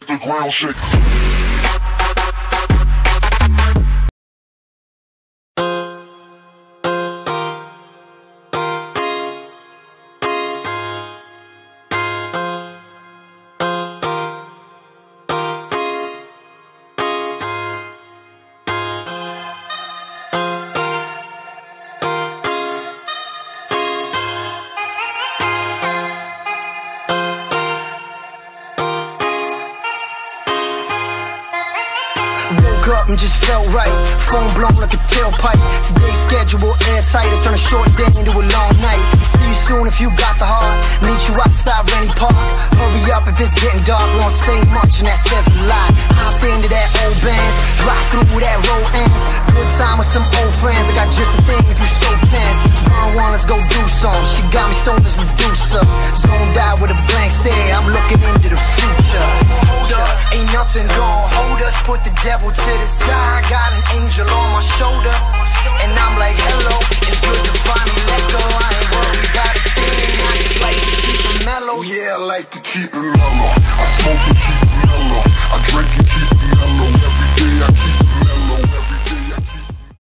The ground shake. Woke up and just felt right, phone blown like a tailpipe. Today's schedule airtight, I turn a short day into a long night. See you soon if you got the heart, meet you outside Rennie Park. Hurry up if it's getting dark, we don't say much and that says a lot. Hop into that old Benz, drive through that road ends. Good time with some old friends, I got just a thing if you so tense. One, let's go do something, she got me stoned as Medusa. Zoned out with a blank stare, I'm looking into the future. Hold up, ain't nothing gon' hold us, put the devil to the side. Got an angel on my shoulder, and I'm like, hello, it's good to finally let go. I ain't worried about a thing, I just like to keep it mellow. Yeah, I like to keep it mellow. I smoke and keep